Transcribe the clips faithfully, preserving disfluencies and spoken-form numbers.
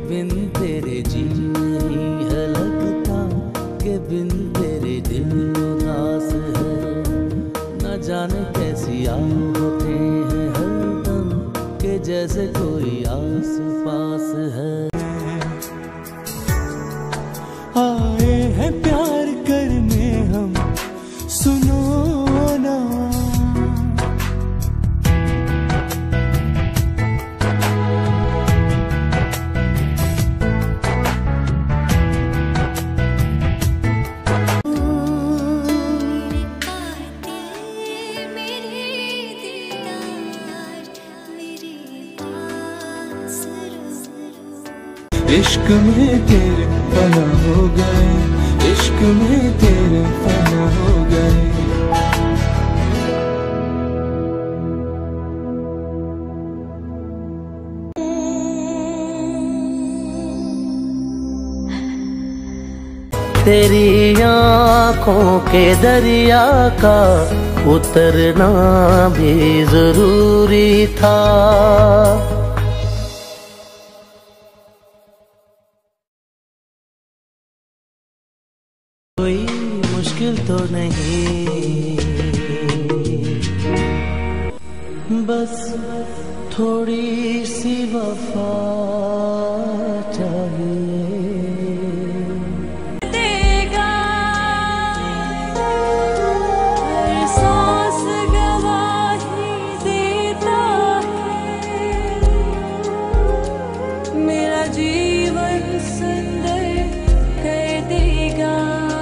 बिन तेरे जी नहीं है लगता, के बिन तेरे दिल उदास है। न जाने कैसी आदतें हैं हरदम, के जैसे कोई आस पास है। आए हैं प्यार करने हम, सुनो ना। इश्क में तेरे फना हो गए, इश्क में तेरे फना हो गए। तेरी आँखों के दरिया का उतरना भी जरूरी था। कोई मुश्किल तो नहीं, बस थोड़ी सी वफा चाहिए। देगा हर सांस गवाही देता है, मेरा जीवन सुंदर कर देगा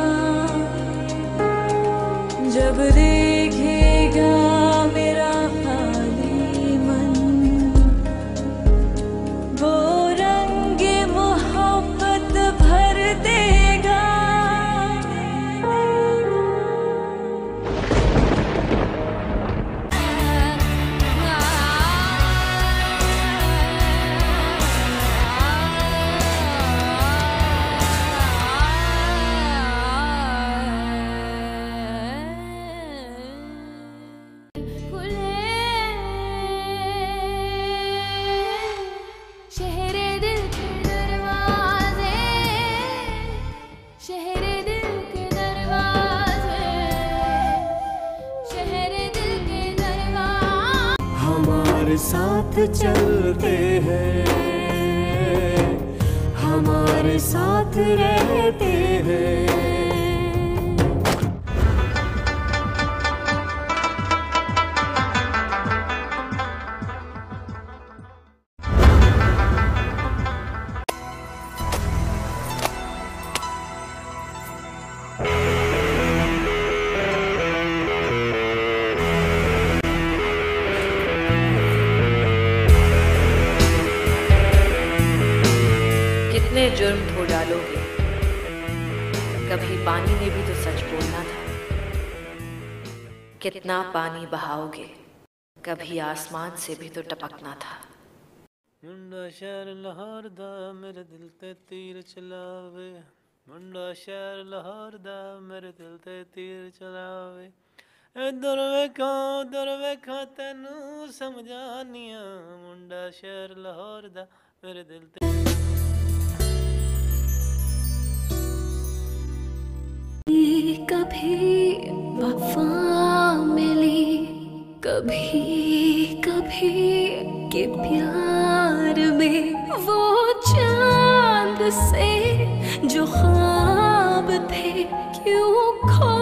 जब देखेगा मेरा खाली मन। वो रंग मोहब्बत भर देगा। शहरे दिल के दरवाजे, शहरे दिल के दरवाजे, शहरे दिल के दरवाजे हमारे साथ चलते हैं, हमारे साथ रहते हैं। कितने जुर्म धो डालोगे, कभी पानी ने भी तो सच बोलना था। कितना पानी बहाओगे, कभी आसमान से भी तो टपकना था। मुंडा शहर लाहौर दा मेरे दिल ते तीर चलावे, मुंडा शहर लाहौर दा मेरे दिल ते तीर चलावे। इधर वेखा उधर वेखा तेनू समझानिया, मुंडा शहर लाहौर दा मेरे दिल ते। कभी वफा मिली, कभी कभी के प्यार में वो चांद से जो ख्वाब थे क्यों खो